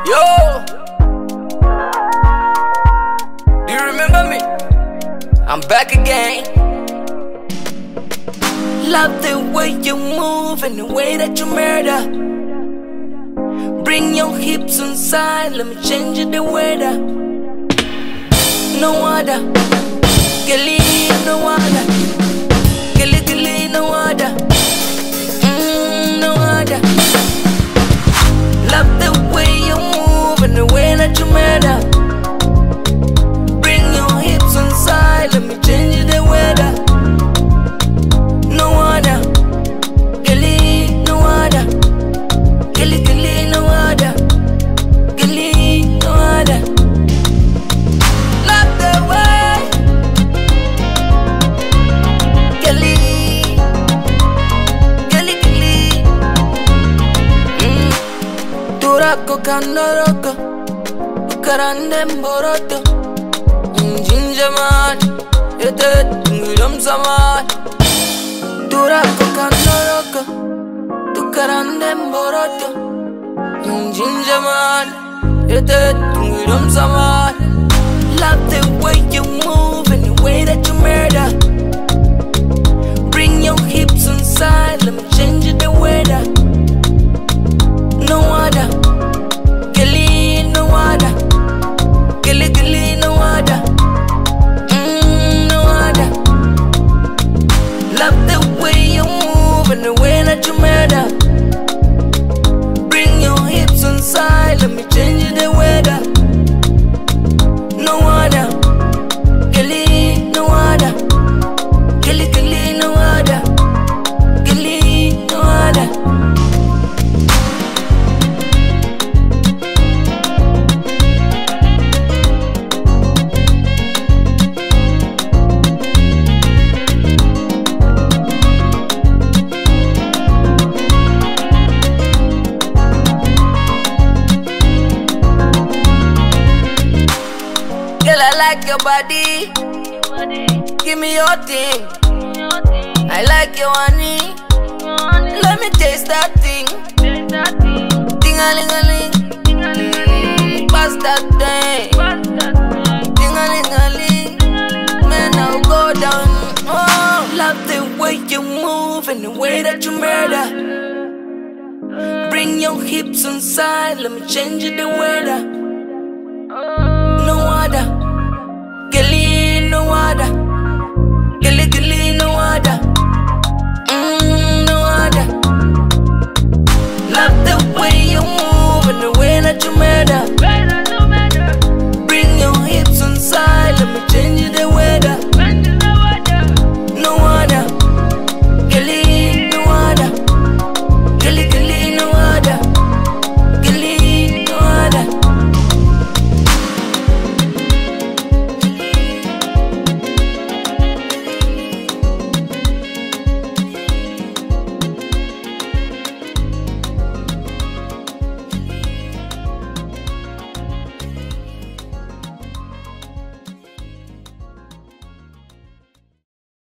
Yo, do you remember me? I'm back again. Love the way you move and the way that you murder. Bring your hips inside, let me change the weather. No other, Kelly, no other. Kelly, Kelly, no other. No other. Love the way you move and the way that you murder. Bring your hips inside, let me change the weather. No other, Kelly, no other. Kelly, Kelly, no other. Kelly, no other. Love the way, Kelly, Kelly, Kelly. Turako kandoroko, ukarande mboroto. Ginger man, yete tungilum saman. Turako kandoroko, ukarande mboroto. Ginger man, yete tungilum saman. Love the way you move and the way that you murder. Bring your hips inside, let me change the weather. No other, Kelly, no other. Kelly, Kelly, no other. No other. Love the way you move and the way that you murder. Bring your hips inside, let me change the weather. No other, Kelly, no other. Kelly, Kelly, no other. Kelly, no other. Girl, I like your body. Give me your thing. I like your honey. Let me taste that thing. Ding-a-ling-a-ling. Pass that thing. Ding-a-ling-a-ling. Man, I'll go down. Oh, love the way you move and the way that you murder. Bring your hips inside, let me change the weather. No other, Kelly, no other.